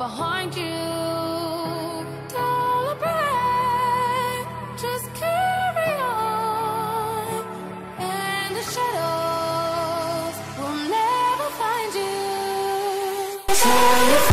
behind you. Celebrate, just carry on, and the shadows will never find you.